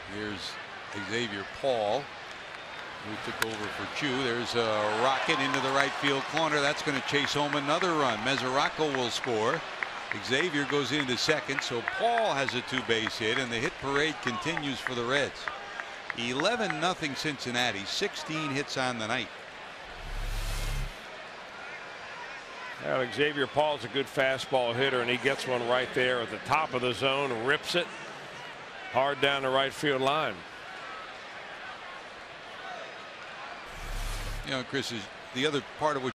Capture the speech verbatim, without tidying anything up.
Here's Xavier Paul, who took over for Chu. There's a rocket into the right field corner. That's going to chase home another run. Mesoraco will score. Xavier goes into second, so Paul has a two base hit, and the hit parade continues for the Reds. eleven nothing Cincinnati, sixteen hits on the night. Well, Xavier Paul's a good fastball hitter, and he gets one right there at the top of the zone, rips it hard down the right field line. You know, Chris, is the other part of what